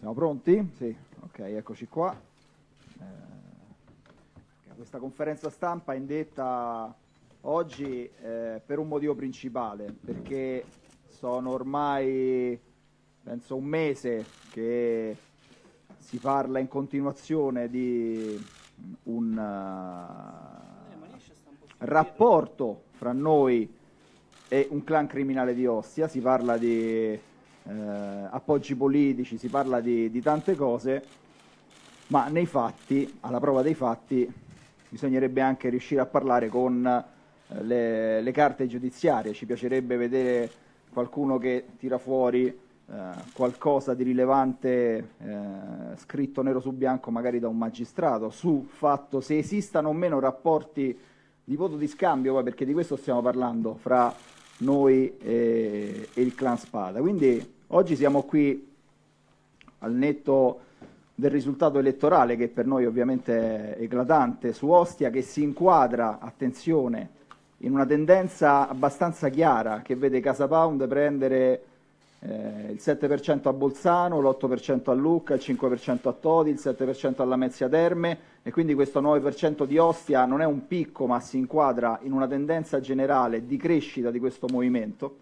Siamo pronti? Sì, ok, eccoci qua. Questa conferenza stampa è indetta oggi per un motivo principale, perché sono ormai, penso, un mese che si parla in continuazione di un rapporto fra noi e un clan criminale di Ostia. Si parla di appoggi politici, si parla di tante cose, ma nei fatti, alla prova dei fatti, bisognerebbe anche riuscire a parlare con le carte giudiziarie. Ci piacerebbe vedere qualcuno che tira fuori qualcosa di rilevante scritto nero su bianco, magari da un magistrato, su fatto se esistano o meno rapporti di voto di scambio, perché di questo stiamo parlando, fra noi e il clan Spada. Quindi oggi siamo qui al netto del risultato elettorale, che per noi ovviamente è eclatante, su Ostia, che si inquadra, attenzione, in una tendenza abbastanza chiara che vede CasaPound prendere il 7% a Bolzano, l'8% a Lucca, il 5% a Todi, il 7% alla Lamezia Terme, e quindi questo 9% di Ostia non è un picco, ma si inquadra in una tendenza generale di crescita di questo movimento.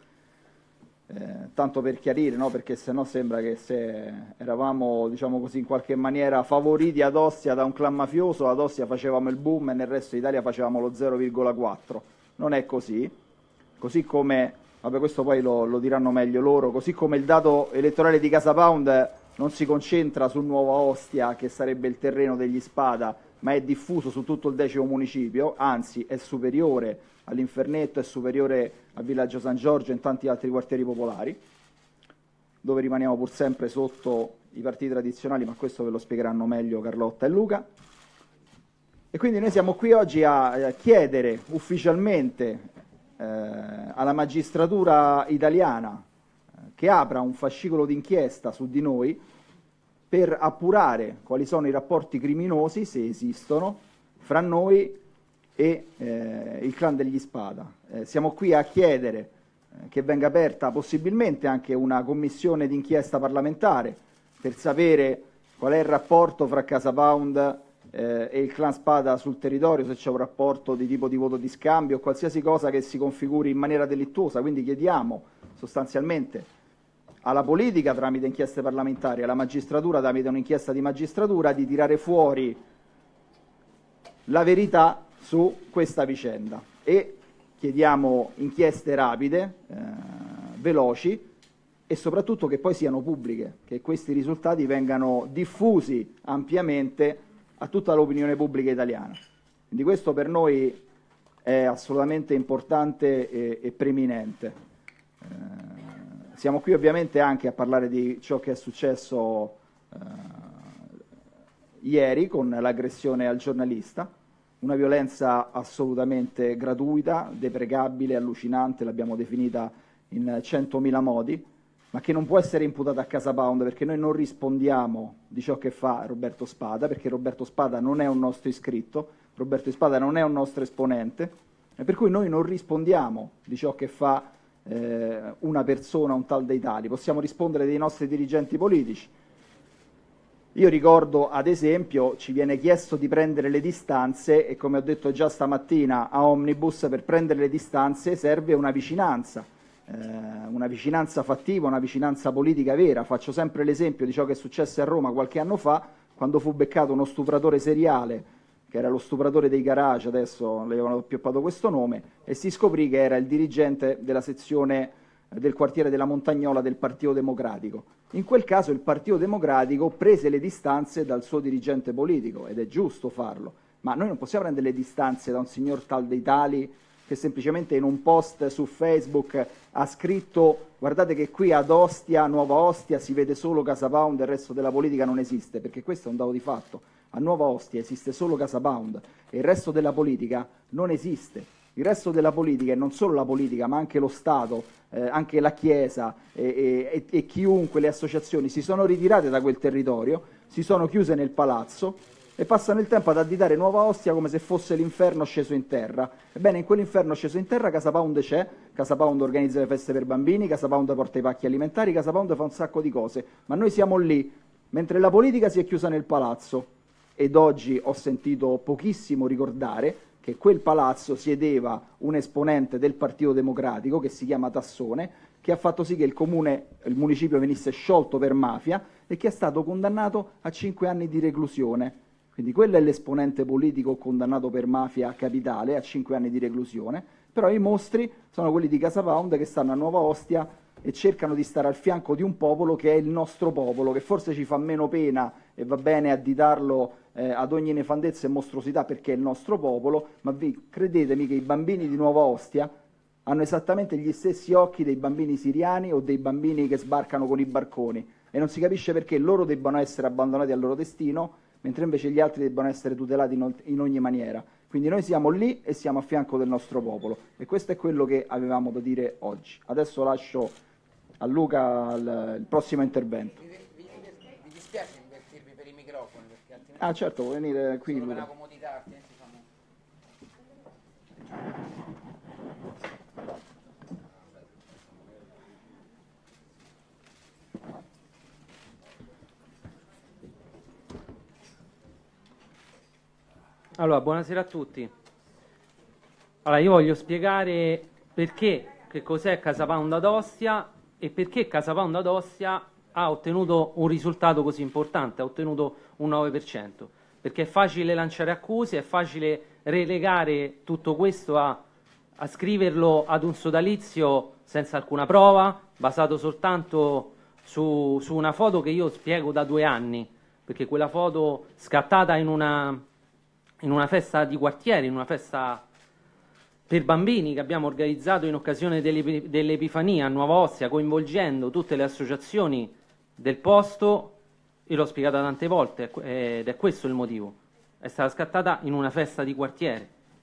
Tanto per chiarire, no? Perché sennò sembra che se eravamo, diciamo così, in qualche maniera favoriti ad Ostia da un clan mafioso, ad Ostia facevamo il boom e nel resto d'Italia facevamo lo 0,4. Non è così. Così come, vabbè, questo poi lo diranno meglio loro, così come il dato elettorale di CasaPound non si concentra su Nuova Ostia, che sarebbe il terreno degli Spada, ma è diffuso su tutto il 10° municipio, anzi è superiore all'Infernetto, è superiore a Villaggio San Giorgio e in tanti altri quartieri popolari, dove rimaniamo pur sempre sotto i partiti tradizionali, ma questo ve lo spiegheranno meglio Carlotta e Luca. E quindi noi siamo qui oggi a chiedere ufficialmente alla magistratura italiana che apra un fascicolo d'inchiesta su di noi per appurare quali sono i rapporti criminosi, se esistono, fra noi e il clan degli Spada. Siamo qui a chiedere che venga aperta possibilmente anche una commissione d'inchiesta parlamentare per sapere qual è il rapporto fra CasaPound e il clan Spada sul territorio, se c'è un rapporto di tipo di voto di scambio o qualsiasi cosa che si configuri in maniera delittuosa. Quindi chiediamo sostanzialmente alla politica tramite inchieste parlamentari, alla magistratura tramite un'inchiesta di magistratura, di tirare fuori la verità su questa vicenda, e chiediamo inchieste rapide, veloci, e soprattutto che poi siano pubbliche, che questi risultati vengano diffusi ampiamente a tutta l'opinione pubblica italiana. Quindi questo per noi è assolutamente importante e preminente. Siamo qui ovviamente anche a parlare di ciò che è successo ieri con l'aggressione al giornalista, una violenza assolutamente gratuita, deprecabile, allucinante, l'abbiamo definita in 100.000 modi, ma che non può essere imputata a CasaPound, perché noi non rispondiamo di ciò che fa Roberto Spada, perché Roberto Spada non è un nostro iscritto, Roberto Spada non è un nostro esponente, e per cui noi non rispondiamo di ciò che fa una persona, un tal dei tali. Possiamo rispondere dei nostri dirigenti politici. Io ricordo, ad esempio, ci viene chiesto di prendere le distanze, e come ho detto già stamattina a Omnibus, per prendere le distanze serve una vicinanza fattiva, una vicinanza politica vera. Faccio sempre l'esempio di ciò che è successo a Roma qualche anno fa, quando fu beccato uno stupratore seriale, che era lo stupratore dei garage, adesso le avevano appioppato questo nome, e si scoprì che era il dirigente della sezione del quartiere della Montagnola del Partito Democratico. In quel caso il Partito Democratico prese le distanze dal suo dirigente politico, ed è giusto farlo, ma noi non possiamo prendere le distanze da un signor tal dei tali che semplicemente in un post su Facebook ha scritto: guardate che qui ad Ostia, Nuova Ostia, si vede solo CasaPound, il resto della politica non esiste, perché questo è un dato di fatto. A Nuova Ostia esiste solo CasaPound e il resto della politica non esiste. Il resto della politica, e non solo la politica, ma anche lo Stato, anche la Chiesa e chiunque, le associazioni, si sono ritirate da quel territorio, si sono chiuse nel palazzo e passano il tempo ad additare Nuova Ostia come se fosse l'inferno sceso in terra. Ebbene, in quell'inferno sceso in terra CasaPound c'è, CasaPound organizza le feste per bambini, CasaPound porta i pacchi alimentari, CasaPound fa un sacco di cose, ma noi siamo lì mentre la politica si è chiusa nel palazzo. Ed oggi ho sentito pochissimo ricordare che quel palazzo siedeva un esponente del Partito Democratico che si chiama Tassone, che ha fatto sì che il municipio venisse sciolto per mafia e che è stato condannato a 5 anni di reclusione. Quindi quello è l'esponente politico condannato per mafia capitale a 5 anni di reclusione, però i mostri sono quelli di Casa Pound che stanno a Nuova Ostia e cercano di stare al fianco di un popolo che è il nostro popolo, che forse ci fa meno pena e va bene additarlo ad ogni nefandezza e mostruosità perché è il nostro popolo, ma credetemi che i bambini di Nuova Ostia hanno esattamente gli stessi occhi dei bambini siriani o dei bambini che sbarcano con i barconi e non si capisce perché loro debbano essere abbandonati al loro destino, mentre invece gli altri debbano essere tutelati in ogni maniera. Quindi noi siamo lì e siamo a fianco del nostro popolo e questo è quello che avevamo da dire oggi. Adesso lascio a Luca il prossimo intervento. Vi dispiace invertirvi per i microfoni? Perché altrimenti ah certo, vuoi venire qui solo Luca? per la comodità, altrimenti siamo... Allora, buonasera a tutti. Allora, io voglio spiegare perché, che cos'è Casa Pound ad Ostia e perché Casa Pound ad Ostia ha ottenuto un risultato così importante, ha ottenuto un 9%. Perché è facile lanciare accuse, è facile relegare tutto questo a scriverlo ad un sodalizio senza alcuna prova, basato soltanto su una foto che io spiego da 2 anni, perché quella foto scattata in una festa di quartiere, in una festa per bambini che abbiamo organizzato in occasione dell'Epifania a Nuova Ostia, coinvolgendo tutte le associazioni del posto, io l'ho spiegata tante volte ed è questo il motivo. È stata scattata in una festa di quartiere.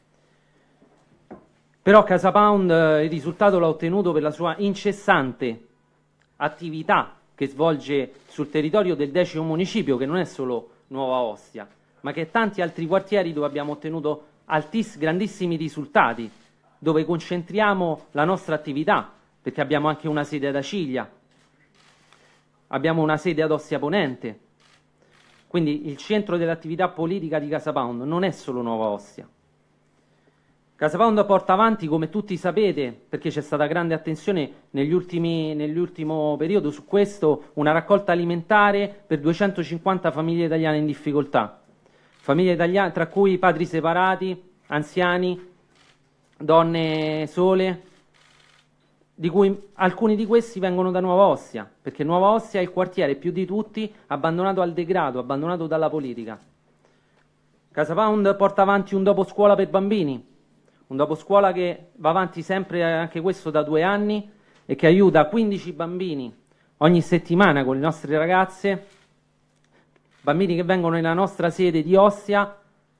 Però Casa Pound il risultato l'ha ottenuto per la sua incessante attività che svolge sul territorio del 10° municipio, che non è solo Nuova Ostia, ma che tanti altri quartieri dove abbiamo ottenuto grandissimi risultati, dove concentriamo la nostra attività, perché abbiamo anche una sede ad Aciglia, abbiamo una sede ad Ostia Ponente, quindi il centro dell'attività politica di Casa Pound non è solo Nuova Ostia. Casa Pound porta avanti, come tutti sapete, perché c'è stata grande attenzione nell'ultimo periodo su questo, una raccolta alimentare per 250 famiglie italiane in difficoltà. Famiglie italiane, tra cui padri separati, anziani, donne sole, di cui alcuni di questi vengono da Nuova Ostia, perché Nuova Ostia è il quartiere più di tutti abbandonato al degrado, abbandonato dalla politica. Casa Pound porta avanti un dopo scuola per bambini, un dopo scuola che va avanti sempre anche questo da 2 anni e che aiuta 15 bambini ogni settimana con le nostre ragazze, bambini che vengono nella nostra sede di Ostia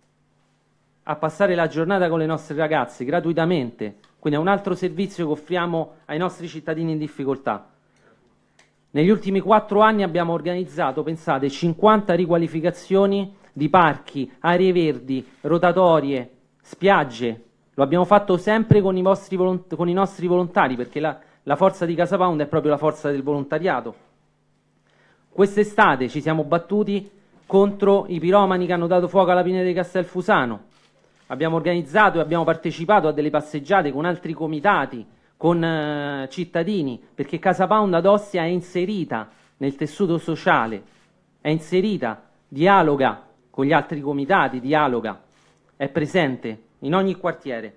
a passare la giornata con le nostre ragazze gratuitamente. Quindi è un altro servizio che offriamo ai nostri cittadini in difficoltà. Negli ultimi 4 anni abbiamo organizzato, pensate, 50 riqualificazioni di parchi, aree verdi, rotatorie, spiagge. Lo abbiamo fatto sempre con i nostri volontari, perché la forza di Casa Pound è proprio la forza del volontariato. Quest'estate ci siamo battuti contro i piromani che hanno dato fuoco alla pineta di Castelfusano. Abbiamo organizzato e abbiamo partecipato a delle passeggiate con altri comitati, con cittadini, perché Casa Pound ad Ostia è inserita nel tessuto sociale, è inserita, dialoga con gli altri comitati, dialoga, è presente in ogni quartiere.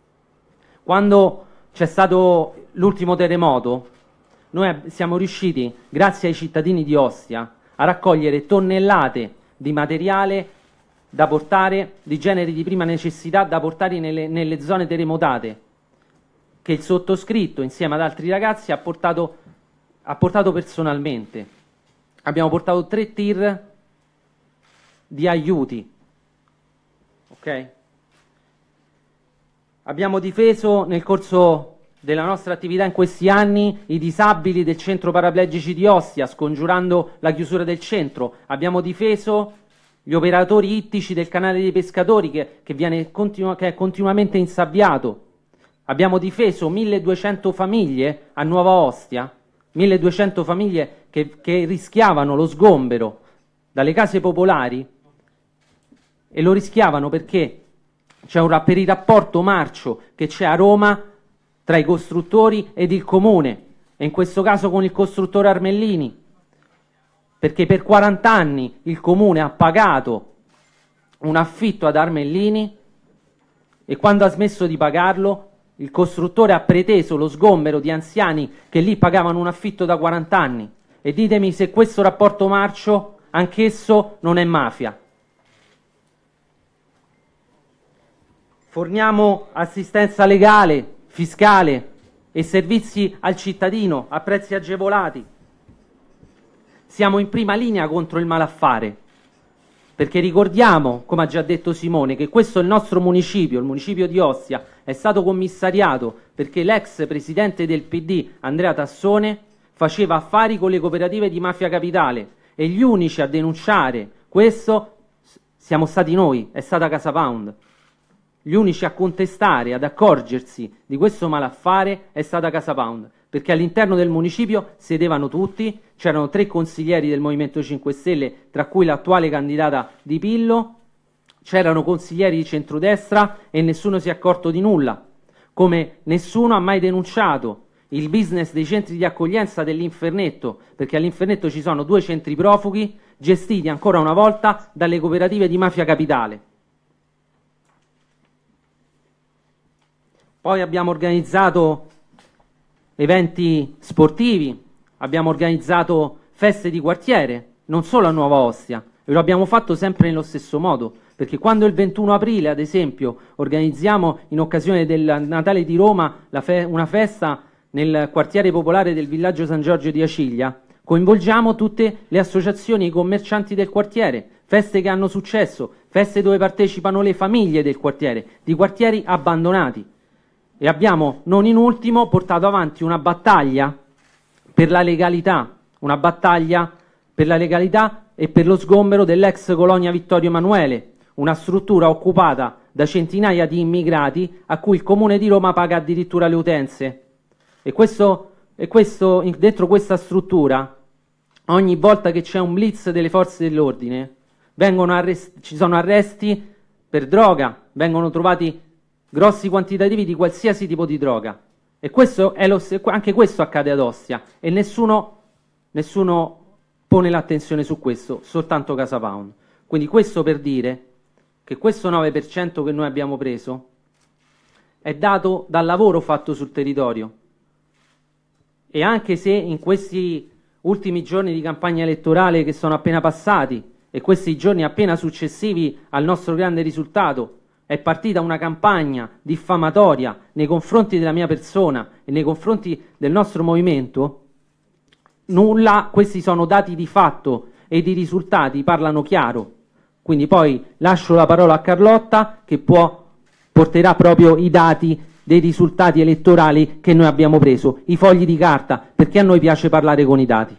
Quando c'è stato l'ultimo terremoto, noi siamo riusciti, grazie ai cittadini di Ostia, a raccogliere tonnellate di materiale da portare, di generi di prima necessità, da portare nelle zone terremotate, che il sottoscritto, insieme ad altri ragazzi, ha portato personalmente. Abbiamo portato 3 tir di aiuti. Ok? Abbiamo difeso nel corso della nostra attività in questi anni i disabili del centro paraplegici di Ostia, scongiurando la chiusura del centro. Abbiamo difeso gli operatori ittici del canale dei pescatori che è continuamente insabbiato. Abbiamo difeso 1200 famiglie a Nuova Ostia, 1200 famiglie che rischiavano lo sgombero dalle case popolari e lo rischiavano perché per il rapporto marcio che c'è a Roma tra i costruttori ed il comune, e in questo caso con il costruttore Armellini, perché per 40 anni il comune ha pagato un affitto ad Armellini e quando ha smesso di pagarlo il costruttore ha preteso lo sgombero di anziani che lì pagavano un affitto da 40 anni. E ditemi se questo rapporto marcio anch'esso non è mafia. Forniamo assistenza legale, fiscale e servizi al cittadino a prezzi agevolati. Siamo in prima linea contro il malaffare, perché ricordiamo, come ha già detto Simone, che questo è il nostro municipio, il municipio di Ostia, è stato commissariato perché l'ex presidente del PD, Andrea Tassone, faceva affari con le cooperative di Mafia Capitale e gli unici a denunciare questo siamo stati noi, è stata Casa Pound. Gli unici a contestare, ad accorgersi di questo malaffare è stata Casa Pound, perché all'interno del municipio sedevano tutti, c'erano 3 consiglieri del Movimento 5 Stelle, tra cui l'attuale candidata Di Pillo, c'erano consiglieri di centrodestra e nessuno si è accorto di nulla, come nessuno ha mai denunciato il business dei centri di accoglienza dell'Infernetto, perché all'Infernetto ci sono 2 centri profughi gestiti ancora una volta dalle cooperative di Mafia Capitale. Poi abbiamo organizzato eventi sportivi, abbiamo organizzato feste di quartiere, non solo a Nuova Ostia, e lo abbiamo fatto sempre nello stesso modo, perché quando il 21 aprile, ad esempio, organizziamo in occasione del Natale di Roma una festa nel quartiere popolare del villaggio San Giorgio di Aciglia, coinvolgiamo tutte le associazioni e i commercianti del quartiere, feste che hanno successo, feste dove partecipano le famiglie del quartiere, di quartieri abbandonati. E abbiamo, non in ultimo, portato avanti una battaglia per la legalità, una battaglia per la legalità e per lo sgombero dell'ex colonia Vittorio Emanuele, una struttura occupata da centinaia di immigrati a cui il Comune di Roma paga addirittura le utenze. Dentro questa struttura, ogni volta che c'è un blitz delle forze dell'ordine, ci sono arresti per droga, vengono trovati grossi quantitativi di qualsiasi tipo di droga. E questo anche questo accade ad Ostia e nessuno pone l'attenzione su questo, soltanto Casa Pound. Quindi questo per dire che questo 9% che noi abbiamo preso è dato dal lavoro fatto sul territorio. E anche se in questi ultimi giorni di campagna elettorale che sono appena passati e questi giorni appena successivi al nostro grande risultato è partita una campagna diffamatoria nei confronti della mia persona e nei confronti del nostro movimento, questi sono dati di fatto e i risultati parlano chiaro. Quindi poi lascio la parola a Carlotta che porterà proprio i dati dei risultati elettorali che noi abbiamo preso, i fogli di carta, perché a noi piace parlare con i dati.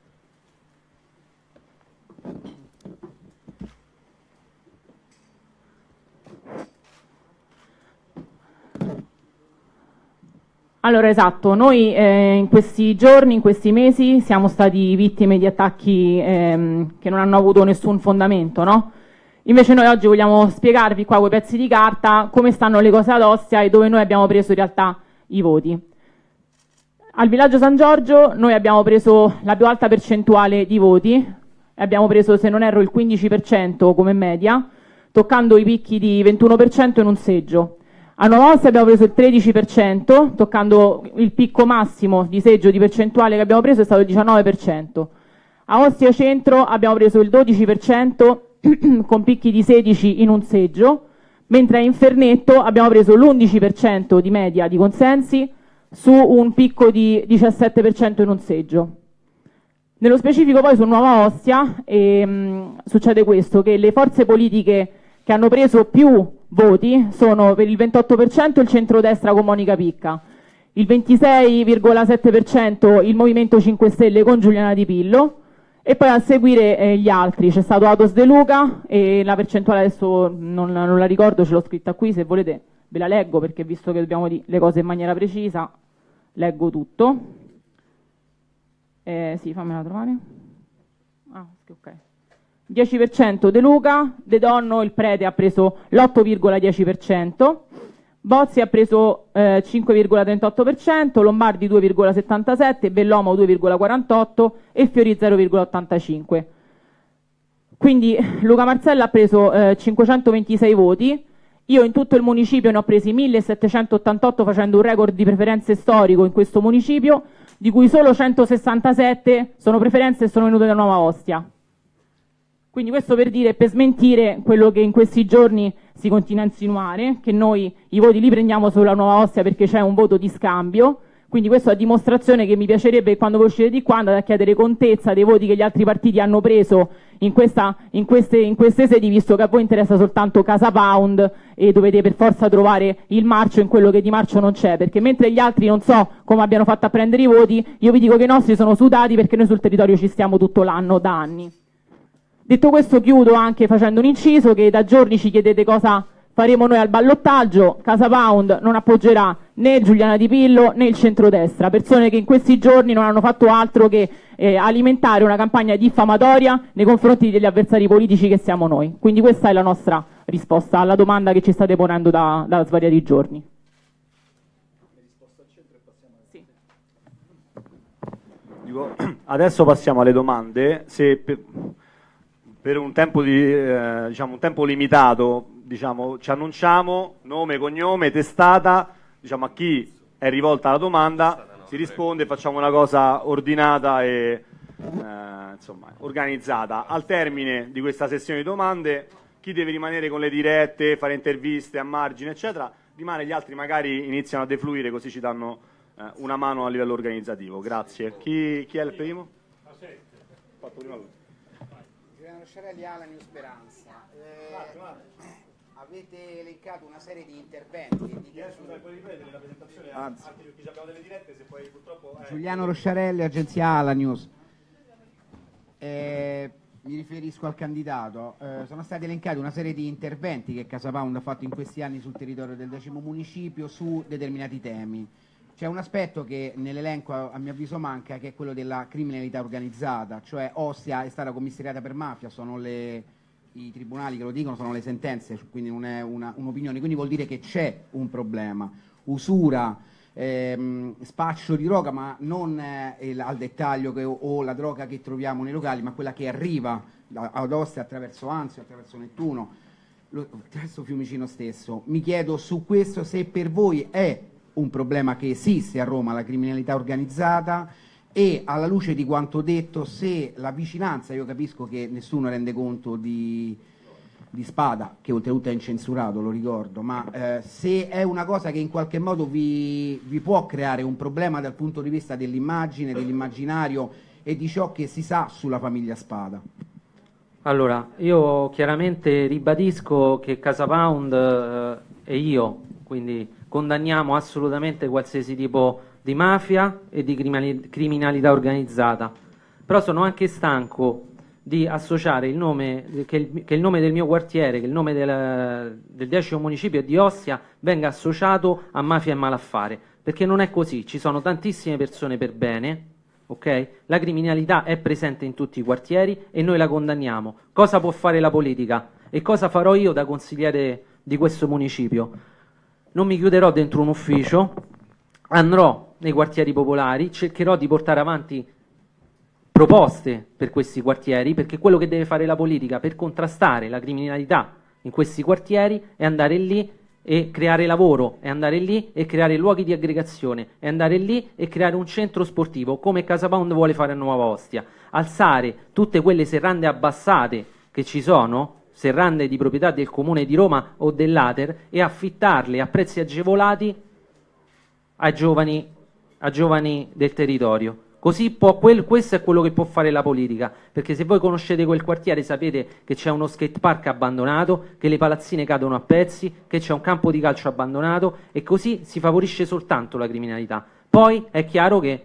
Allora, esatto, noi in questi giorni, in questi mesi siamo stati vittime di attacchi che non hanno avuto nessun fondamento, no? Invece noi oggi vogliamo spiegarvi qua con i pezzi di carta come stanno le cose ad Ostia e dove noi abbiamo preso in realtà i voti. Al villaggio San Giorgio noi abbiamo preso la più alta percentuale di voti, abbiamo preso, se non erro, il 15% come media, toccando i picchi di 21% in un seggio. A Nuova Ostia abbiamo preso il 13%, toccando il picco massimo di seggio di percentuale che abbiamo preso è stato il 19%. A Ostia Centro abbiamo preso il 12% con picchi di 16 in un seggio, mentre a Infernetto abbiamo preso l'11% di media di consensi su un picco di 17% in un seggio. Nello specifico poi su Nuova Ostia succede questo, che le forze politiche che hanno preso più voti sono per il 28% il centrodestra con Monica Picca, il 26,7% il Movimento 5 Stelle con Giuliana Di Pillo e poi a seguire gli altri. C'è stato Atos De Luca e la percentuale adesso non la ricordo, ce l'ho scritta qui, se volete ve la leggo perché visto che dobbiamo dire le cose in maniera precisa, leggo tutto. Sì, fammela trovare. Ah, ok. 10% De Luca, De Donno, il prete, ha preso l'8,10%, Bozzi ha preso 5,38%, Lombardi 2,77%, Bellomo 2,48% e Fiori 0,85%. Quindi Luca Marcella ha preso 526 voti, io in tutto il municipio ne ho presi 1788 facendo un record di preferenze storico in questo municipio, di cui solo 167 sono preferenze e sono venute da Nuova Ostia. Quindi questo per dire, per smentire quello che in questi giorni si continua a insinuare, che noi i voti li prendiamo sulla Nuova Ostia perché c'è un voto di scambio. Quindi questa è a dimostrazione che mi piacerebbe, quando voi uscite di qua, andate a chiedere contezza dei voti che gli altri partiti hanno preso in queste sedi, visto che a voi interessa soltanto Casa Pound e dovete per forza trovare il marcio in quello che di marcio non c'è, perché mentre gli altri non so come abbiano fatto a prendere i voti, io vi dico che i nostri sono sudati perché noi sul territorio ci stiamo tutto l'anno, da anni. Detto questo, chiudo anche facendo un inciso, che da giorni ci chiedete cosa faremo noi al ballottaggio. Casa Pound non appoggerà né Giuliana Di Pillo né il centrodestra, persone che in questi giorni non hanno fatto altro che alimentare una campagna diffamatoria nei confronti degli avversari politici che siamo noi. Quindi questa è la nostra risposta alla domanda che ci state ponendo da svariati giorni. Sì. Adesso passiamo alle domande. Se per un tempo, diciamo, un tempo limitato, diciamo, ci annunciamo nome, cognome, testata, diciamo, a chi è rivolta la domanda, si risponde, facciamo una cosa ordinata e insomma, organizzata. Al termine di questa sessione di domande, chi deve rimanere con le dirette, fare interviste a margine, eccetera, rimane, gli altri magari iniziano a defluire, così ci danno una mano a livello organizzativo. Grazie. Chi è il primo? Fatto prima lui. Rosciarelli, Ala, New Speranza. Avete elencato una serie di interventi. Giuliano Rosciarelli, agenzia Ala News. Mi riferisco al candidato. Sono stati elencati una serie di interventi che Casa Pound ha fatto in questi anni sul territorio del 10° municipio su determinati temi. C'è un aspetto che nell'elenco a mio avviso manca, che è quello della criminalità organizzata, cioè Ostia è stata commissariata per mafia, sono i tribunali che lo dicono, sono le sentenze, quindi non è un'opinione, quindi vuol dire che c'è un problema. Usura, spaccio di droga, ma non al dettaglio o la droga che troviamo nei locali, ma quella che arriva ad Ostia attraverso Anzio, attraverso Nettuno, attraverso Fiumicino stesso. Mi chiedo su questo se per voi è un problema che esiste a Roma, la criminalità organizzata, e alla luce di quanto detto, se la vicinanza, io capisco che nessuno rende conto di Spada, che oltretutto è incensurato, lo ricordo, ma se è una cosa che in qualche modo vi può creare un problema dal punto di vista dell'immagine, dell'immaginario e di ciò che si sa sulla famiglia Spada. Allora, io chiaramente ribadisco che Casa Pound e io, quindi condanniamo assolutamente qualsiasi tipo di mafia e di criminalità organizzata, però sono anche stanco di associare il nome, che il nome del mio quartiere, che il nome del 10° municipio di Ostia venga associato a mafia e malaffare, perché non è così. Ci sono tantissime persone per bene, ok? La criminalità è presente in tutti i quartieri e noi la condanniamo. Cosa può fare la politica e cosa farò io da consigliere di questo municipio? Non mi chiuderò dentro un ufficio, andrò nei quartieri popolari, cercherò di portare avanti proposte per questi quartieri, perché quello che deve fare la politica per contrastare la criminalità in questi quartieri è andare lì e creare lavoro, è andare lì e creare luoghi di aggregazione, è andare lì e creare un centro sportivo, come Casa Pound vuole fare a Nuova Ostia, alzare tutte quelle serrande abbassate che ci sono, serrande di proprietà del Comune di Roma o dell'Ater, e affittarle a prezzi agevolati ai giovani del territorio. Così questo è quello che può fare la politica, perché se voi conoscete quel quartiere sapete che c'è uno skatepark abbandonato, che le palazzine cadono a pezzi, che c'è un campo di calcio abbandonato, e così si favorisce soltanto la criminalità. Poi è chiaro che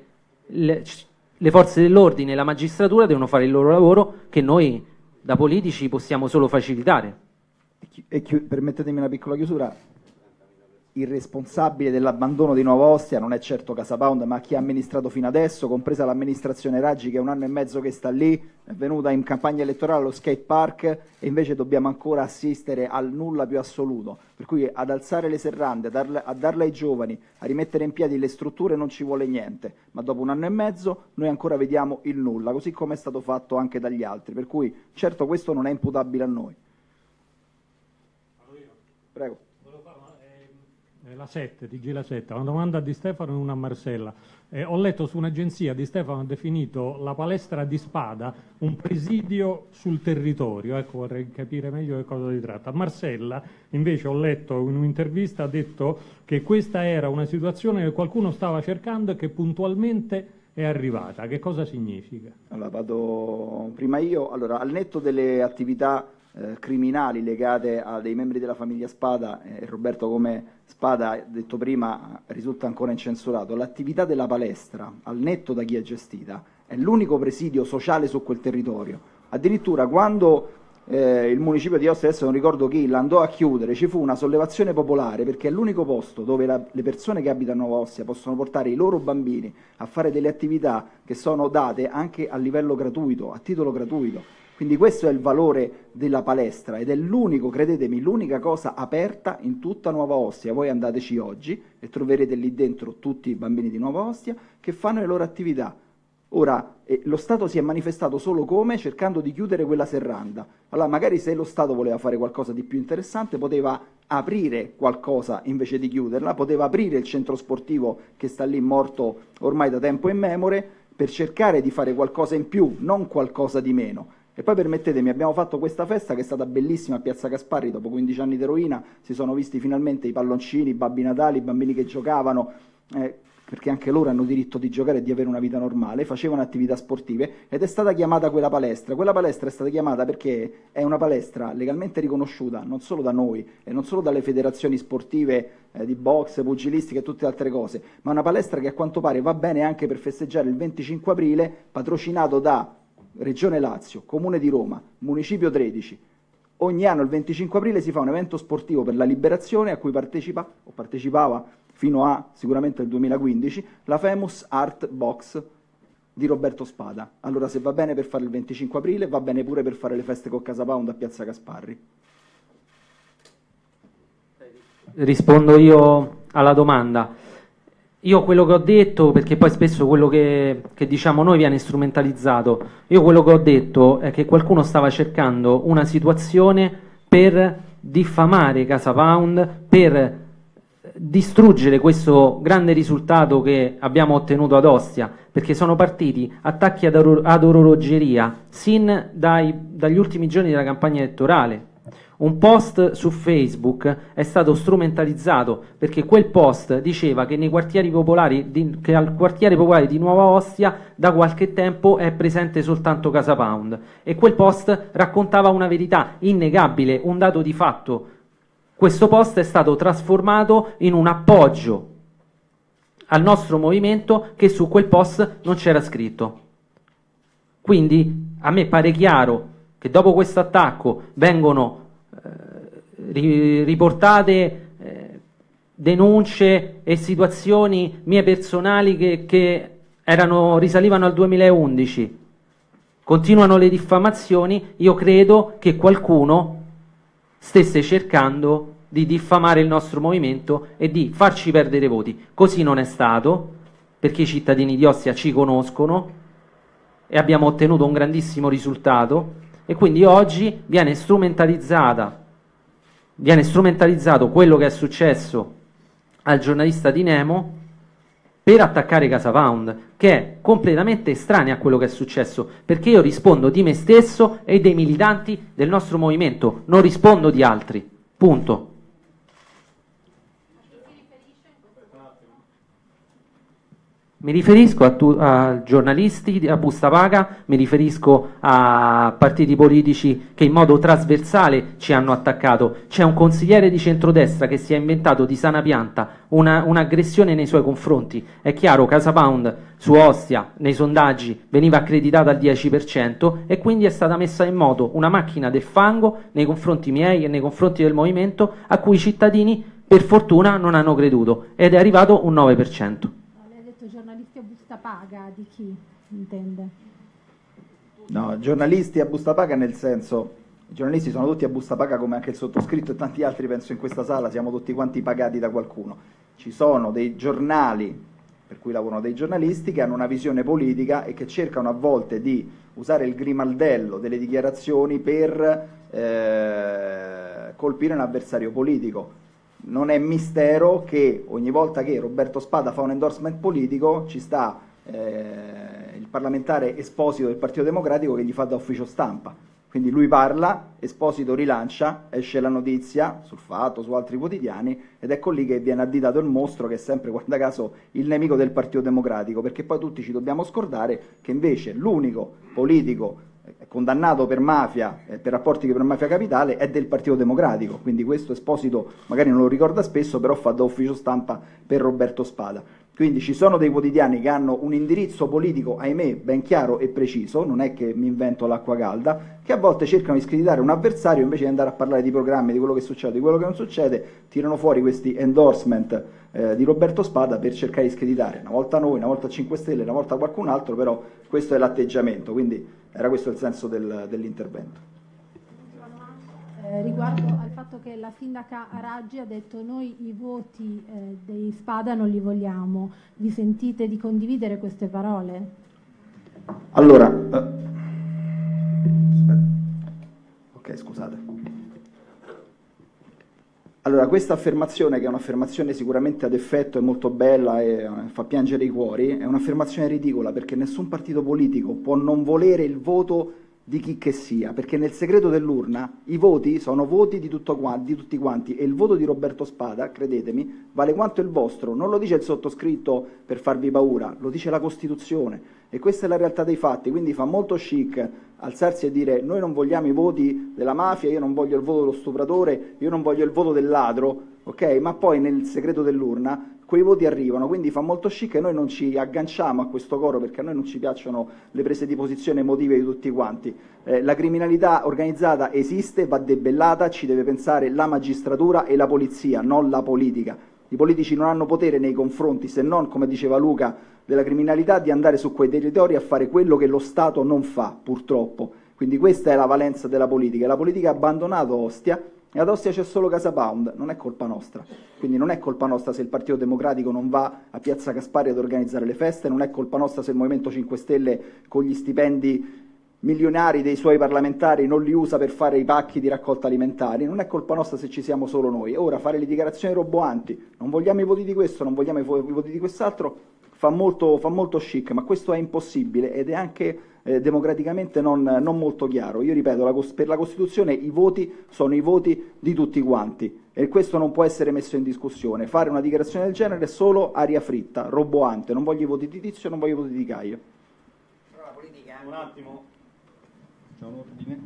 le forze dell'ordine e la magistratura devono fare il loro lavoro, che noi da politici possiamo solo facilitare. Permettetemi una piccola chiusura. il responsabile dell'abbandono di Nuova Ostia non è certo CasaPound, ma chi ha amministrato fino adesso, compresa l'amministrazione Raggi, che è 1 anno e mezzo che sta lì, è venuta in campagna elettorale allo skate park, e invece dobbiamo ancora assistere al nulla più assoluto. Per cui ad alzare le serrande, a darle ai giovani, a rimettere in piedi le strutture non ci vuole niente, ma dopo 1 anno e mezzo noi ancora vediamo il nulla, così come è stato fatto anche dagli altri. Per cui certo questo non è imputabile a noi. Prego. La 7, TG La 7, una domanda a Di Stefano e una a Marcella. Ho letto su un'agenzia, Di Stefano ha definito la palestra di Spada un presidio sul territorio, ecco, vorrei capire meglio che cosa si tratta. Marcella invece, ho letto in un'intervista, ha detto che questa era una situazione che qualcuno stava cercando e che puntualmente è arrivata. Che cosa significa? Allora, vado prima io. Allora, al netto delle attività criminali legate a dei membri della famiglia Spada, e Roberto come Spada, detto prima, risulta ancora incensurato, l'attività della palestra, al netto da chi è gestita, è l'unico presidio sociale su quel territorio. Addirittura quando il municipio di Ostia, adesso non ricordo chi, l'andò a chiudere, ci fu una sollevazione popolare, perché è l'unico posto dove le persone che abitano a Nuova Ostia possono portare i loro bambini a fare delle attività che sono date anche a livello gratuito, a titolo gratuito. Quindi questo è il valore della palestra ed è l'unico, credetemi, l'unica cosa aperta in tutta Nuova Ostia. Voi andateci oggi e troverete lì dentro tutti i bambini di Nuova Ostia che fanno le loro attività. Ora, lo Stato si è manifestato solo come? Cercando di chiudere quella serranda. Allora magari se lo Stato voleva fare qualcosa di più interessante poteva aprire qualcosa invece di chiuderla, poteva aprire il centro sportivo che sta lì morto ormai da tempo immemore per cercare di fare qualcosa in più, non qualcosa di meno. E poi permettetemi, abbiamo fatto questa festa che è stata bellissima a Piazza Gasparri, dopo 15 anni di rovina, si sono visti finalmente i palloncini, i Babbi Natali, i bambini che giocavano, perché anche loro hanno diritto di giocare e di avere una vita normale, facevano attività sportive ed è stata chiamata quella palestra. Quella palestra è stata chiamata perché è una palestra legalmente riconosciuta non solo da noi e non solo dalle federazioni sportive di box, pugilistica e tutte altre cose, ma una palestra che a quanto pare va bene anche per festeggiare il 25 aprile, patrocinato da Regione Lazio, Comune di Roma, Municipio 13. Ogni anno il 25 aprile si fa un evento sportivo per la liberazione a cui partecipava fino a sicuramente il 2015 la Famous Art Box di Roberto Spada. Allora se va bene per fare il 25 aprile va bene pure per fare le feste con CasaPound a Piazza Gasparri. Rispondo io alla domanda. Io quello che ho detto, perché poi spesso quello che diciamo noi viene strumentalizzato, io quello che ho detto è che qualcuno stava cercando una situazione per diffamare CasaPound, per distruggere questo grande risultato che abbiamo ottenuto ad Ostia, perché sono partiti attacchi ad orologeria sin dagli ultimi giorni della campagna elettorale. Un post su Facebook è stato strumentalizzato perché quel post diceva che nei quartieri popolari, che al quartiere popolare di Nuova Ostia da qualche tempo è presente soltanto CasaPound, e quel post raccontava una verità innegabile, un dato di fatto. Questo post è stato trasformato in un appoggio al nostro movimento che su quel post non c'era scritto. Quindi a me pare chiaro che dopo questo attacco vengono riportate denunce e situazioni mie personali che risalivano al 2011, continuano le diffamazioni. Io credo che qualcuno stesse cercando di diffamare il nostro movimento e di farci perdere voti. Così non è stato, perché i cittadini di Ostia ci conoscono e abbiamo ottenuto un grandissimo risultato, e quindi oggi viene strumentalizzato quello che è successo al giornalista di Nemo per attaccare CasaPound, che è completamente estranea a quello che è successo, perché io rispondo di me stesso e dei militanti del nostro movimento, non rispondo di altri, punto. Mi riferisco a giornalisti, a busta paga, mi riferisco a partiti politici che in modo trasversale ci hanno attaccato. C'è un consigliere di centrodestra che si è inventato di sana pianta un'aggressione nei suoi confronti. È chiaro, CasaPound su Ostia nei sondaggi veniva accreditata al 10% e quindi è stata messa in moto una macchina del fango nei confronti miei e nei confronti del movimento, a cui i cittadini per fortuna non hanno creduto ed è arrivato un 9%. Lei ha detto giornalisti a busta paga, di chi intende? No, giornalisti a busta paga nel senso, i giornalisti sono tutti a busta paga come anche il sottoscritto e tanti altri, penso in questa sala siamo tutti quanti pagati da qualcuno. Ci sono dei giornali per cui lavorano dei giornalisti che hanno una visione politica e che cercano a volte di usare il grimaldello delle dichiarazioni per colpire un avversario politico. Non è mistero che ogni volta che Roberto Spada fa un endorsement politico ci sta il parlamentare Esposito del Partito Democratico che gli fa da ufficio stampa. Quindi lui parla, Esposito rilancia, esce la notizia sul Fatto, su altri quotidiani, ed ecco lì che viene additato il mostro che è sempre, guarda caso, il nemico del Partito Democratico, perché poi tutti ci dobbiamo scordare che invece l'unico politico condannato per mafia, per rapporti per mafia capitale, è del Partito Democratico. Quindi questo Esposito magari non lo ricorda spesso, però fa da ufficio stampa per Roberto Spada. Quindi ci sono dei quotidiani che hanno un indirizzo politico, ahimè, ben chiaro e preciso, non è che mi invento l'acqua calda, che a volte cercano di screditare un avversario invece di andare a parlare di programmi, di quello che succede, di quello che non succede, tirano fuori questi endorsement di Roberto Spada per cercare di screditare, una volta noi, una volta 5 Stelle, una volta qualcun altro, però questo è l'atteggiamento, quindi era questo il senso dell'intervento. Riguardo al fatto che la sindaca Raggi ha detto noi i voti dei Spada non li vogliamo, vi sentite di condividere queste parole? Allora, ok, scusate. Allora, questa affermazione, che è un'affermazione sicuramente ad effetto, è molto bella e fa piangere i cuori, è un'affermazione ridicola, perché nessun partito politico può non volere il voto di chi che sia, perché nel segreto dell'urna i voti sono voti di tutti quanti, e il voto di Roberto Spada, credetemi, vale quanto il vostro. Non lo dice il sottoscritto per farvi paura, lo dice la Costituzione, e questa è la realtà dei fatti. Quindi fa molto chic alzarsi e dire noi non vogliamo i voti della mafia, io non voglio il voto dello stupratore, io non voglio il voto del ladro, ok? Ma poi nel segreto dell'urna quei voti arrivano, quindi fa molto chic e noi non ci agganciamo a questo coro perché a noi non ci piacciono le prese di posizione emotive di tutti quanti. La criminalità organizzata esiste, va debellata, ci deve pensare la magistratura e la polizia, non la politica. I politici non hanno potere nei confronti, se non, come diceva Luca, della criminalità, di andare su quei territori a fare quello che lo Stato non fa, purtroppo. Quindi questa è la valenza della politica. La politica ha abbandonato Ostia, e ad Ostia c'è solo Casa Pound, non è colpa nostra. Quindi non è colpa nostra se il Partito Democratico non va a Piazza Caspari ad organizzare le feste, non è colpa nostra se il Movimento 5 Stelle con gli stipendi milionari dei suoi parlamentari non li usa per fare i pacchi di raccolta alimentari, non è colpa nostra se ci siamo solo noi. Ora fare le dichiarazioni roboanti, non vogliamo i voti di questo, non vogliamo i voti di quest'altro, fa molto chic, ma questo è impossibile ed è anche democraticamente non molto chiaro. Io ripeto, per la Costituzione i voti sono i voti di tutti quanti e questo non può essere messo in discussione. Fare una dichiarazione del genere è solo aria fritta, roboante, non voglio i voti di Tizio, non voglio i voti di Caio. Però la politica è Un attimo. C'è un ordine.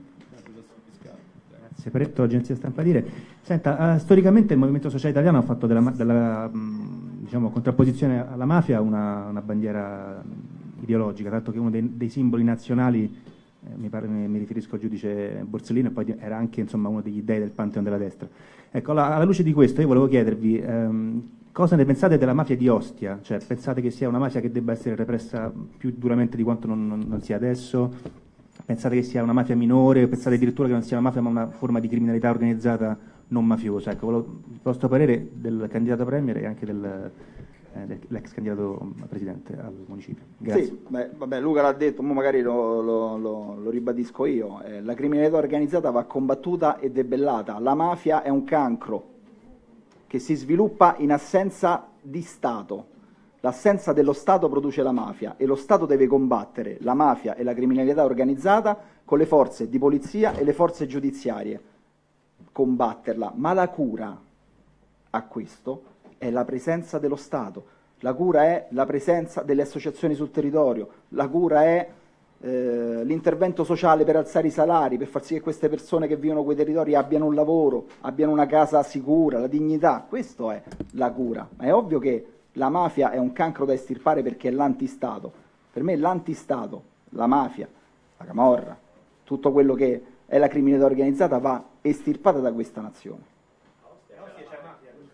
Grazie. Paretto, agenzia Stampa Dire. Senta, storicamente il Movimento Sociale Italiano ha fatto della diciamo, contrapposizione alla mafia una bandiera ideologica, tanto che uno dei simboli nazionali, mi riferisco al giudice Borsellino, e poi era anche insomma, uno degli dei del Pantheon della destra. Ecco, alla luce di questo io volevo chiedervi cosa ne pensate della mafia di Ostia? Cioè, pensate che sia una mafia che debba essere repressa più duramente di quanto non sia adesso? Pensate che sia una mafia minore? Pensate addirittura che non sia una mafia ma una forma di criminalità organizzata non mafiosa? Ecco, il vostro parere del candidato premier e anche dell'ex candidato a presidente al municipio. Grazie. Sì, vabbè, Luca l'ha detto, ma magari lo ribadisco io. La criminalità organizzata va combattuta e debellata. La mafia è un cancro che si sviluppa in assenza di Stato. L'assenza dello Stato produce la mafia e lo Stato deve combattere la mafia e la criminalità organizzata con le forze di polizia e le forze giudiziarie. Combatterla, ma la cura a questo è la presenza dello Stato, la cura è la presenza delle associazioni sul territorio, la cura è l'intervento sociale per alzare i salari, per far sì che queste persone che vivono quei territori abbiano un lavoro, abbiano una casa sicura, la dignità. Questo è la cura. Ma è ovvio che la mafia è un cancro da estirpare perché è l'antistato. Per me l'antistato, la mafia, la camorra, tutto quello che è la criminalità organizzata va estirpata da questa nazione.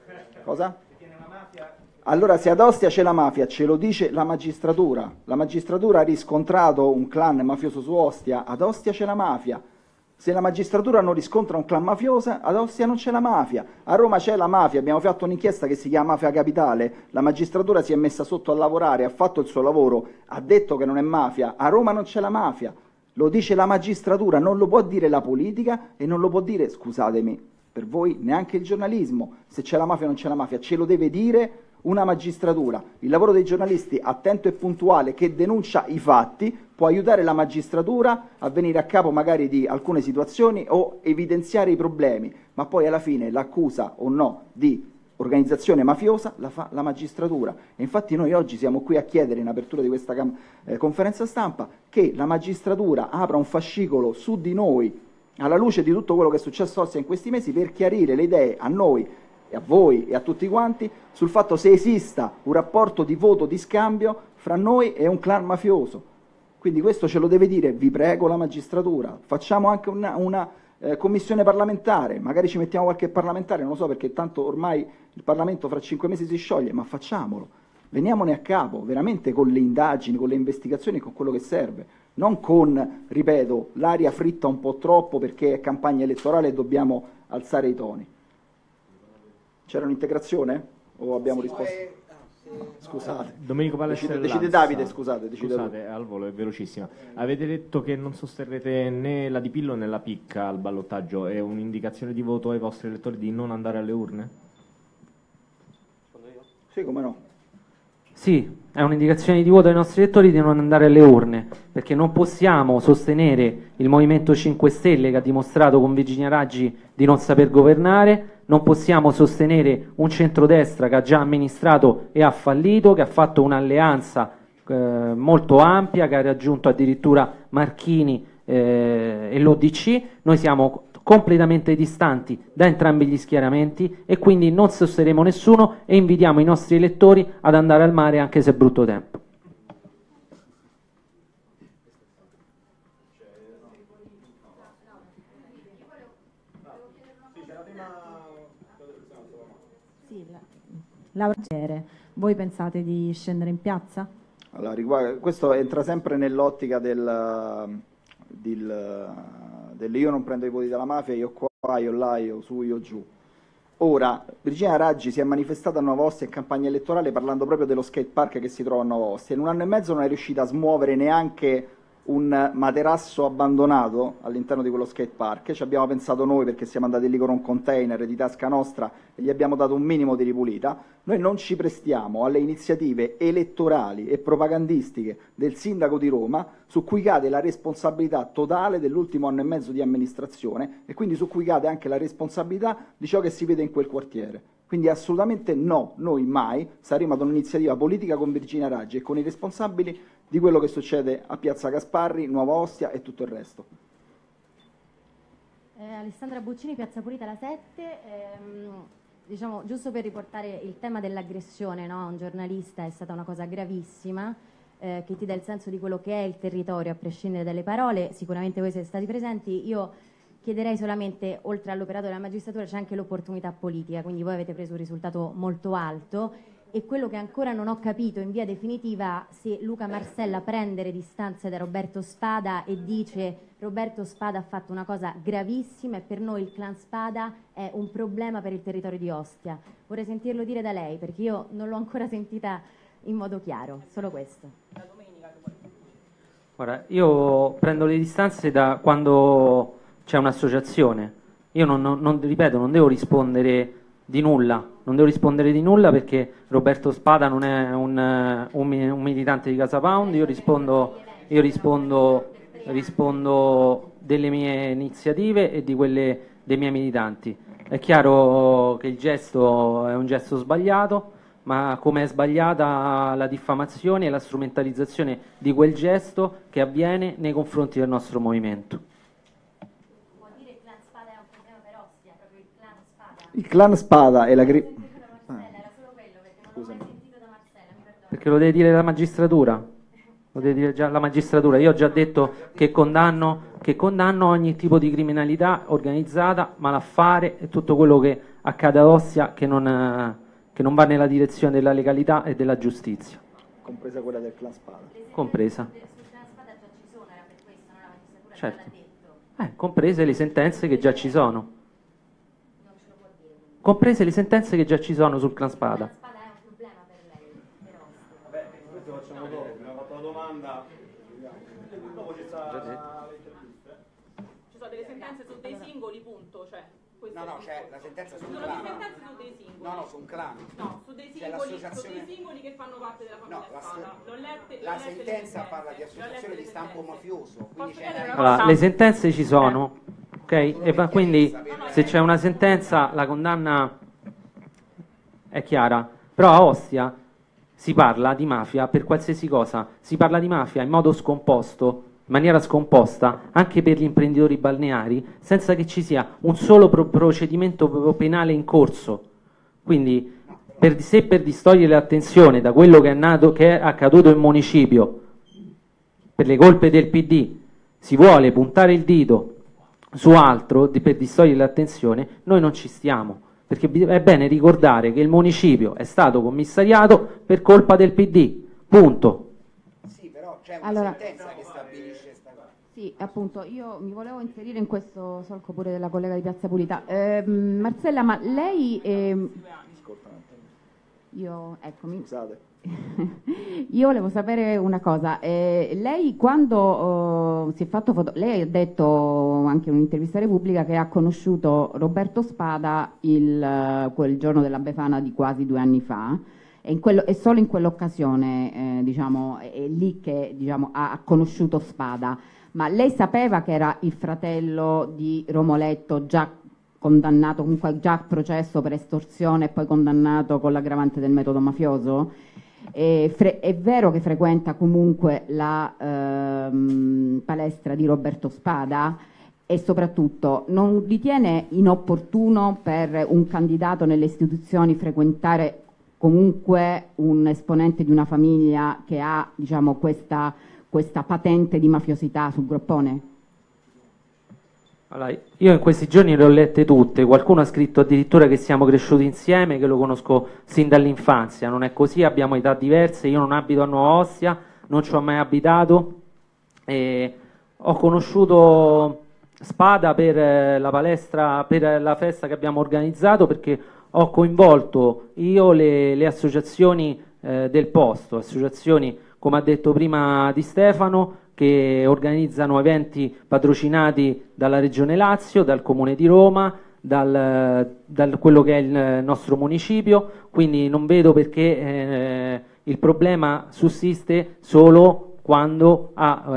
Cosa? Allora, se ad Ostia c'è la mafia, ce lo dice la magistratura. La magistratura ha riscontrato un clan mafioso su Ostia, ad Ostia c'è la mafia. Se la magistratura non riscontra un clan mafioso, ad Ostia non c'è la mafia. A Roma c'è la mafia, abbiamo fatto un'inchiesta che si chiama Mafia Capitale, la magistratura si è messa sotto a lavorare, ha fatto il suo lavoro, ha detto che non è mafia. A Roma non c'è la mafia, lo dice la magistratura, non lo può dire la politica e non lo può dire, scusatemi, per voi neanche il giornalismo. Se c'è la mafia o non c'è la mafia, ce lo deve dire una magistratura. Il lavoro dei giornalisti attento e puntuale che denuncia i fatti può aiutare la magistratura a venire a capo magari di alcune situazioni o evidenziare i problemi, ma poi alla fine l'accusa o no di organizzazione mafiosa la fa la magistratura. E infatti noi oggi siamo qui a chiedere in apertura di questa conferenza stampa che la magistratura apra un fascicolo su di noi alla luce di tutto quello che è successo a Ostia in questi mesi per chiarire le idee a noi e a voi e a tutti quanti sul fatto se esista un rapporto di voto di scambio fra noi e un clan mafioso. Quindi questo ce lo deve dire, vi prego, la magistratura. Facciamo anche una commissione parlamentare, magari ci mettiamo qualche parlamentare, non lo so, perché tanto ormai il Parlamento fra 5 mesi si scioglie, ma facciamolo. Veniamone a capo, veramente con le indagini, con le investigazioni, con quello che serve. Non con, ripeto, l'aria fritta un po' troppo perché è campagna elettorale e dobbiamo alzare i toni. C'era un'integrazione? O abbiamo risposto? Scusate. Domenico Palestra decide Davide, scusate. Scusate, al volo, è velocissima. Avete detto che non sosterrete né la Di Pillo né la Picca al ballottaggio. È un'indicazione di voto ai vostri elettori di non andare alle urne? Sì, come no. Sì, è un'indicazione di voto ai nostri elettori di non andare alle urne, perché non possiamo sostenere il Movimento 5 Stelle che ha dimostrato con Virginia Raggi di non saper governare, non possiamo sostenere un centrodestra che ha già amministrato e ha fallito, che ha fatto un'alleanza molto ampia, che ha raggiunto addirittura Marchini e l'ODC. Noi siamo completamente distanti da entrambi gli schieramenti e quindi non sosterremo nessuno e invitiamo i nostri elettori ad andare al mare anche se è brutto tempo. Sì, Laura, voi pensate di scendere in piazza? Allora, questo entra sempre nell'ottica del io non prendo i voti dalla mafia, io qua, io là, io su, io giù. Ora, Virginia Raggi si è manifestata a Nuova Ostia in campagna elettorale parlando proprio dello skate park che si trova a Nuova Ostia. In 1 anno e mezzo non è riuscita a smuovere neanche un materasso abbandonato all'interno di quello skate park. Ci abbiamo pensato noi perché siamo andati lì con un container di tasca nostra e gli abbiamo dato un minimo di ripulita. Noi non ci prestiamo alle iniziative elettorali e propagandistiche del sindaco di Roma su cui cade la responsabilità totale dell'ultimo anno e mezzo di amministrazione e quindi su cui cade anche la responsabilità di ciò che si vede in quel quartiere. Quindi assolutamente no, noi mai saremo ad un'iniziativa politica con Virginia Raggi e con i responsabili di quello che succede a Piazza Gasparri, Nuova Ostia e tutto il resto. Alessandra Buccini, Piazza Pulita, la 7. Diciamo, giusto per riportare il tema dell'aggressione, no? A un giornalista è stata una cosa gravissima, che ti dà il senso di quello che è il territorio a prescindere dalle parole. Sicuramente voi siete stati presenti. Io chiederei solamente, oltre all'operato della magistratura, c'è anche l'opportunità politica, quindi voi avete preso un risultato molto alto e quello che ancora non ho capito in via definitiva, se Luca Marcella prendere distanze da Roberto Spada e dice Roberto Spada ha fatto una cosa gravissima e per noi il clan Spada è un problema per il territorio di Ostia. Vorrei sentirlo dire da lei perché io non l'ho ancora sentita in modo chiaro, solo questo. Guarda, io prendo le distanze da quando c'è un'associazione. Io ripeto, non devo rispondere di nulla. Non devo rispondere di nulla perché Roberto Spada non è un militante di Casa Pound. Io rispondo delle mie iniziative e di quelle dei miei militanti. È chiaro che il gesto è un gesto sbagliato, ma come è sbagliata la diffamazione e la strumentalizzazione di quel gesto che avviene nei confronti del nostro movimento. Il clan Spada e la perché lo deve dire la magistratura. Lo deve dire già la magistratura. Io ho già detto che condanno ogni tipo di criminalità organizzata, malaffare e tutto quello che accade a Ostia che non che non va nella direzione della legalità e della giustizia. Compresa quella del clan Spada. Compresa. Certo. Comprese le sentenze che già ci sono. Comprese le sentenze che già ci sono sul clan Spada. Vabbè, questo facciamo dopo, abbiamo fatto la domanda. Dopo ci sarà l'intervista. Ci sono delle sentenze su dei singoli, punto, cioè. No, c'è la sentenza sul Sono clan. delle sentenze su dei singoli. No, su un clan. No, su dei singoli che fanno parte della famiglia Spada. La sentenza parla di associazione di stampo mafioso, quindi c'è Allora, le sentenze ci sono, ok? E quindi se c'è una sentenza la condanna è chiara, però a Ostia si parla di mafia per qualsiasi cosa, si parla di mafia in modo scomposto, in maniera scomposta, anche per gli imprenditori balneari, senza che ci sia un solo procedimento penale in corso. Quindi, per distogliere l'attenzione da quello che è accaduto in municipio, per le colpe del PD, si vuole puntare il dito su altro per distogliere l'attenzione, noi non ci stiamo. Perché è bene ricordare che il municipio è stato commissariato per colpa del PD, punto. Sì, però c'è una sentenza che stabilisce questa cosa. Sì, appunto, io mi volevo inserire in questo solco pure della collega di Piazza Pulita. Marcella, ma lei... eccomi. Scusate. Io volevo sapere una cosa. Lei quando si è fatto lei ha detto anche in un'intervista a Repubblica che ha conosciuto Roberto Spada quel giorno della Befana di quasi 2 anni fa. E solo in quell'occasione è lì che ha conosciuto Spada. Ma lei sapeva che era il fratello di Romoletto, già condannato, comunque già a processo per estorsione e poi condannato con l'aggravante del metodo mafioso? È vero che frequenta comunque la palestra di Roberto Spada? E soprattutto non ritiene inopportuno per un candidato nelle istituzioni frequentare comunque un esponente di una famiglia che ha questa patente di mafiosità sul groppone? Allora, io in questi giorni le ho lette tutte, qualcuno ha scritto addirittura che siamo cresciuti insieme, che lo conosco sin dall'infanzia, non è così, abbiamo età diverse, io non abito a Nuova Ostia, non ci ho mai abitato, e ho conosciuto Spada per la palestra, per la festa che abbiamo organizzato, perché ho coinvolto io le associazioni del posto, associazioni come ha detto prima Di Stefano, che organizzano eventi patrocinati dalla Regione Lazio, dal Comune di Roma, dal quello che è il nostro municipio, quindi non vedo perché il problema sussiste solo quando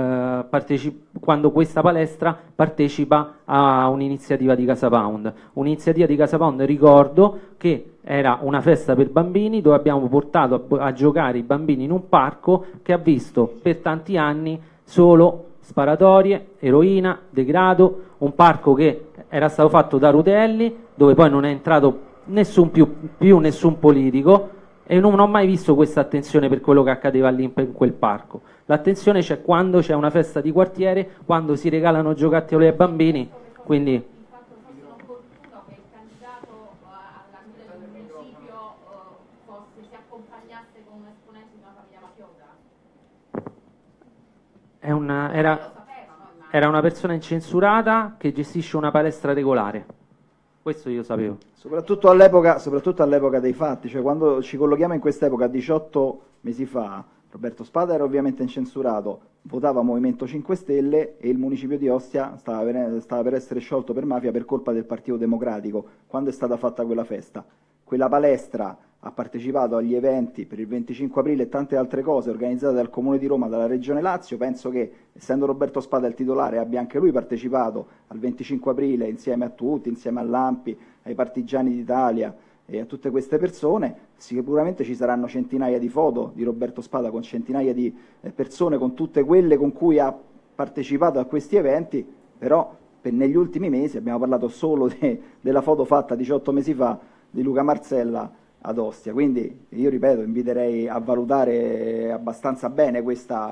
questa palestra partecipa a un'iniziativa di Casa Pound. Un'iniziativa di Casa Pound, ricordo che era una festa per bambini dove abbiamo portato a giocare i bambini in un parco che ha visto per tanti anni solo sparatorie, eroina, degrado, un parco che era stato fatto da Rutelli, dove poi non è entrato più nessun politico, e non ho mai visto questa attenzione per quello che accadeva lì in quel parco. L'attenzione c'è quando c'è una festa di quartiere, quando si regalano giocattoli ai bambini, quindi... Era una persona incensurata che gestisce una palestra regolare. Questo io sapevo. Soprattutto all'epoca dei fatti, cioè quando ci collochiamo in quest'epoca, 18 mesi fa, Roberto Spada era ovviamente incensurato, votava Movimento 5 Stelle e il municipio di Ostia stava per essere sciolto per mafia per colpa del Partito Democratico, quando è stata fatta quella festa. Quella palestra ha partecipato agli eventi per il 25 aprile e tante altre cose organizzate dal Comune di Roma, dalla Regione Lazio. Penso che, essendo Roberto Spada il titolare, abbia anche lui partecipato al 25 aprile insieme a tutti, insieme all'Ampi, ai Partigiani d'Italia e a tutte queste persone. Sicuramente ci saranno centinaia di foto di Roberto Spada con centinaia di persone, con tutte quelle con cui ha partecipato a questi eventi, però negli ultimi mesi abbiamo parlato solo della foto fatta 18 mesi fa di Luca Marcella ad Ostia. Quindi io ripeto, inviterei a valutare abbastanza bene questa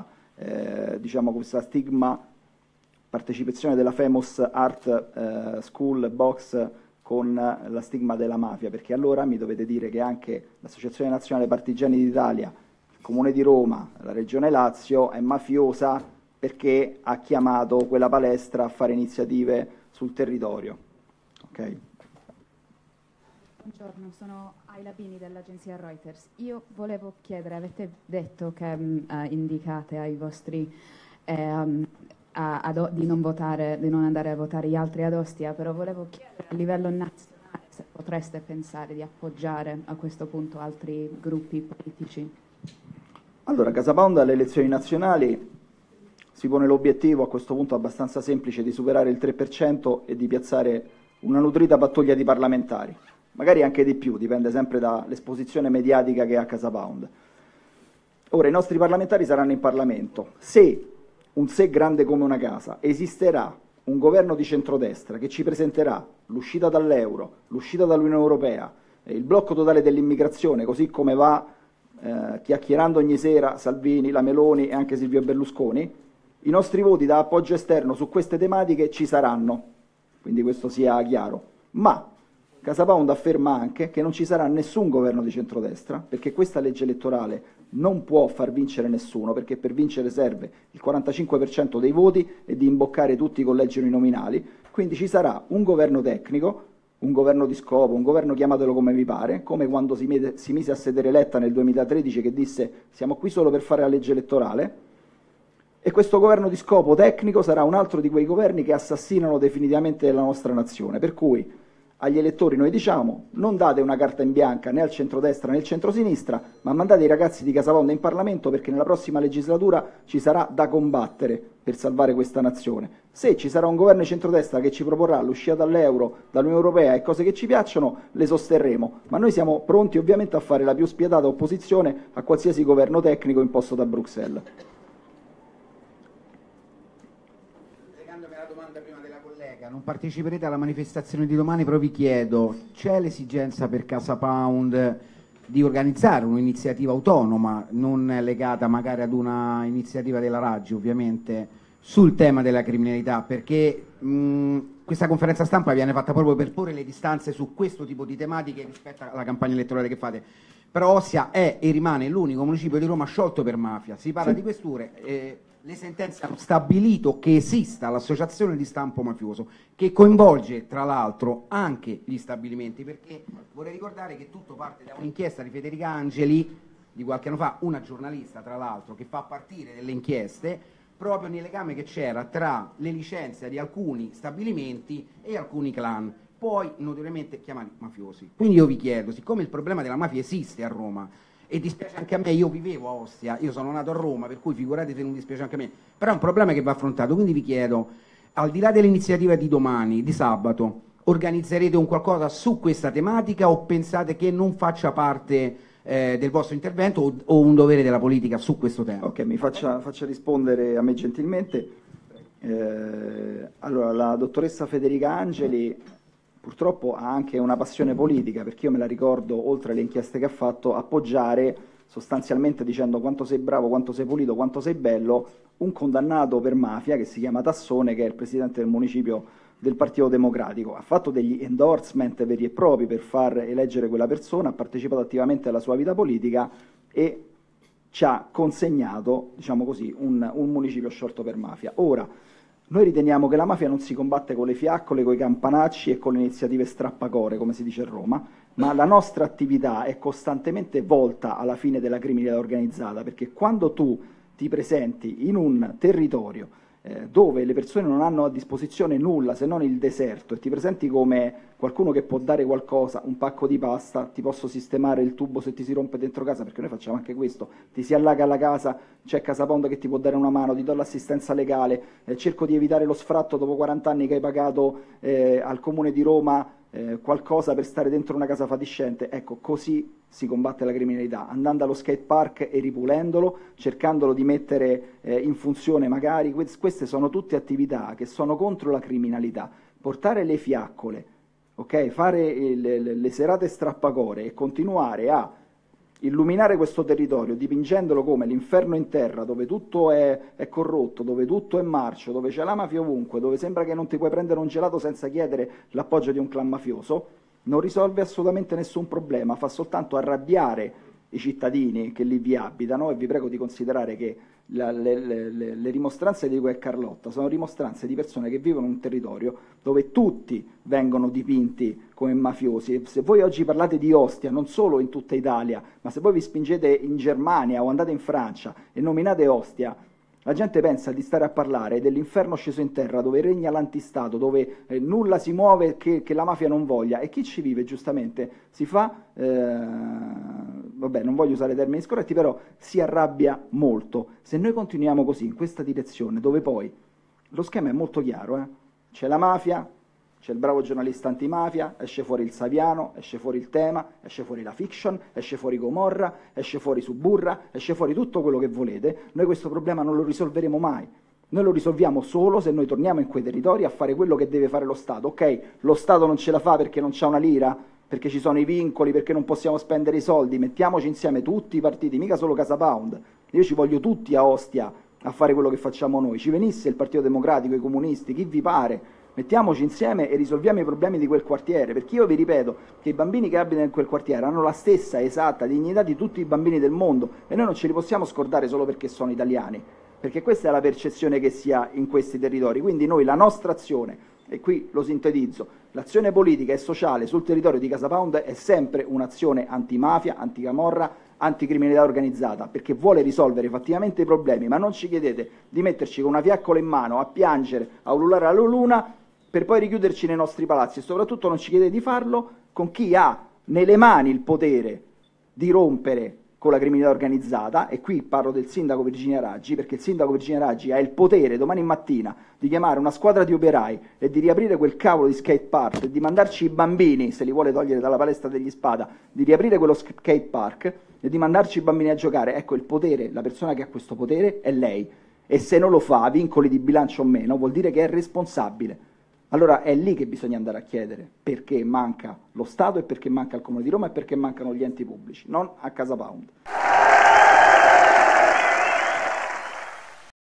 stigma partecipazione della Famous Art School Box con la stigma della mafia, perché allora mi dovete dire che anche l'Associazione Nazionale Partigiani d'Italia, il Comune di Roma, la Regione Lazio è mafiosa perché ha chiamato quella palestra a fare iniziative sul territorio. Okay? Buongiorno, sono Ayla Bini dell'agenzia Reuters. Io volevo chiedere, avete detto che indicate ai vostri di non andare a votare gli altri ad Ostia, però volevo chiedere a livello nazionale se potreste pensare di appoggiare a questo punto altri gruppi politici. Allora, CasaPound alle elezioni nazionali si pone l'obiettivo a questo punto abbastanza semplice di superare il 3% e di piazzare una nutrita pattuglia di parlamentari, magari anche di più, dipende sempre dall'esposizione mediatica che ha CasaPound. Ora, i nostri parlamentari saranno in Parlamento. Se, un se grande come una casa, esisterà un governo di centrodestra che ci presenterà l'uscita dall'euro, l'uscita dall'Unione Europea, il blocco totale dell'immigrazione, così come va chiacchierando ogni sera Salvini, la Meloni e anche Silvio Berlusconi, i nostri voti da appoggio esterno su queste tematiche ci saranno, quindi questo sia chiaro. Ma CasaPound afferma anche che non ci sarà nessun governo di centrodestra, perché questa legge elettorale non può far vincere nessuno, perché per vincere serve il 45% dei voti e di imboccare tutti i collegi uninominali, quindi ci sarà un governo tecnico, un governo di scopo, un governo chiamatelo come vi pare, come quando si mise a sedere Letta nel 2013 che disse siamo qui solo per fare la legge elettorale, e questo governo di scopo tecnico sarà un altro di quei governi che assassinano definitivamente la nostra nazione, per cui agli elettori noi diciamo non date una carta in bianca né al centrodestra né al centrosinistra, ma mandate i ragazzi di CasaPound in Parlamento perché nella prossima legislatura ci sarà da combattere per salvare questa nazione. Se ci sarà un governo di centrodestra che ci proporrà l'uscita dall'euro, dall'Unione Europea e cose che ci piacciono, le sosterremo, ma noi siamo pronti ovviamente a fare la più spietata opposizione a qualsiasi governo tecnico imposto da Bruxelles. Non parteciperete alla manifestazione di domani, però vi chiedo, c'è l'esigenza per CasaPound di organizzare un'iniziativa autonoma, non legata magari ad una iniziativa della Raggi ovviamente, sul tema della criminalità, perché questa conferenza stampa viene fatta proprio per porre le distanze su questo tipo di tematiche rispetto alla campagna elettorale che fate. Però Ostia è e rimane l'unico municipio di Roma sciolto per mafia, si parla di questure. Le sentenze hanno stabilito che esista l'associazione di stampo mafioso, che coinvolge tra l'altro anche gli stabilimenti, perché vorrei ricordare che tutto parte da un'inchiesta di Federica Angeli di qualche anno fa, una giornalista tra l'altro che fa partire delle inchieste proprio nel legame che c'era tra le licenze di alcuni stabilimenti e alcuni clan, poi notoriamente chiamati mafiosi. Quindi io vi chiedo, siccome il problema della mafia esiste a Roma, e dispiace anche a me, io vivevo a Ostia, io sono nato a Roma, per cui figurate se non dispiace anche a me, però è un problema che va affrontato, quindi vi chiedo, al di là dell'iniziativa di domani, di sabato, organizzerete un qualcosa su questa tematica o pensate che non faccia parte del vostro intervento o un dovere della politica su questo tema? Ok, mi faccia rispondere a me gentilmente. Allora, la dottoressa Federica Angeli purtroppo ha anche una passione politica, perché io me la ricordo, oltre alle inchieste che ha fatto, appoggiare sostanzialmente dicendo quanto sei bravo, quanto sei pulito, quanto sei bello, un condannato per mafia che si chiama Tassone, che è il presidente del municipio del Partito Democratico. Ha fatto degli endorsement veri e propri per far eleggere quella persona, ha partecipato attivamente alla sua vita politica e ci ha consegnato, diciamo così, un municipio sciolto per mafia. Ora, noi riteniamo che la mafia non si combatte con le fiaccole, con i campanacci e con le iniziative strappacore, come si dice a Roma, ma la nostra attività è costantemente volta alla fine della criminalità organizzata, perché quando tu ti presenti in un territorio dove le persone non hanno a disposizione nulla se non il deserto e ti presenti come qualcuno che può dare qualcosa, un pacco di pasta, ti posso sistemare il tubo se ti si rompe dentro casa, perché noi facciamo anche questo, ti si allaga la casa, c'è CasaPound che ti può dare una mano, ti do l'assistenza legale, cerco di evitare lo sfratto dopo 40 anni che hai pagato al Comune di Roma qualcosa per stare dentro una casa fatiscente. Ecco, così si combatte la criminalità, andando allo skate park e ripulendolo, cercandolo di mettere in funzione magari. Queste sono tutte attività che sono contro la criminalità. Portare le fiaccole, okay? Fare le serate strappacore e continuare a illuminare questo territorio dipingendolo come l'inferno in terra, dove tutto è corrotto, dove tutto è marcio, dove c'è la mafia ovunque, dove sembra che non ti puoi prendere un gelato senza chiedere l'appoggio di un clan mafioso, non risolve assolutamente nessun problema, fa soltanto arrabbiare i cittadini che lì vi abitano, e vi prego di considerare che le rimostranze di cui è Carlotta sono rimostranze di persone che vivono in un territorio dove tutti vengono dipinti come mafiosi. E se voi oggi parlate di Ostia, non solo in tutta Italia, ma se voi vi spingete in Germania o andate in Francia e nominate Ostia, la gente pensa di stare a parlare dell'inferno sceso in terra, dove regna l'antistato, dove nulla si muove che la mafia non voglia, e chi ci vive giustamente si fa, vabbè, non voglio usare termini scorretti, però si arrabbia molto. Se noi continuiamo così, in questa direzione, dove poi lo schema è molto chiaro, c'è la mafia, c'è il bravo giornalista antimafia, esce fuori il Saviano, esce fuori il Tema, esce fuori la Fiction, esce fuori Gomorra, esce fuori Suburra, esce fuori tutto quello che volete. Noi questo problema non lo risolveremo mai. Noi lo risolviamo solo se noi torniamo in quei territori a fare quello che deve fare lo Stato. Ok, lo Stato non ce la fa perché non c'ha una lira, perché ci sono i vincoli, perché non possiamo spendere i soldi. Mettiamoci insieme tutti i partiti, mica solo Casa Pound. Io ci voglio tutti a Ostia a fare quello che facciamo noi. Ci venisse il Partito Democratico, i comunisti, chi vi pare. Mettiamoci insieme e risolviamo i problemi di quel quartiere, perché io vi ripeto che i bambini che abitano in quel quartiere hanno la stessa esatta dignità di tutti i bambini del mondo, e noi non ce li possiamo scordare solo perché sono italiani, perché questa è la percezione che si ha in questi territori. Quindi noi, la nostra azione, e qui lo sintetizzo, l'azione politica e sociale sul territorio di Casa Pound è sempre un'azione antimafia, anticamorra, anticriminalità organizzata, perché vuole risolvere fattivamente i problemi. Ma non ci chiedete di metterci con una fiaccola in mano a piangere, a ululare alla luna, per poi richiuderci nei nostri palazzi, e soprattutto non ci chiedete di farlo con chi ha nelle mani il potere di rompere con la criminalità organizzata. E qui parlo del sindaco Virginia Raggi, perché il sindaco Virginia Raggi ha il potere domani mattina di chiamare una squadra di operai e di riaprire quel cavolo di skate park e di mandarci i bambini, se li vuole togliere dalla palestra degli Spada, di riaprire quello skate park e di mandarci i bambini a giocare. Ecco, il potere, la persona che ha questo potere è lei, e se non lo fa, vincoli di bilancio o meno, vuol dire che è responsabile. Allora è lì che bisogna andare a chiedere perché manca lo Stato, e perché manca il Comune di Roma, e perché mancano gli enti pubblici, non a Casa Pound.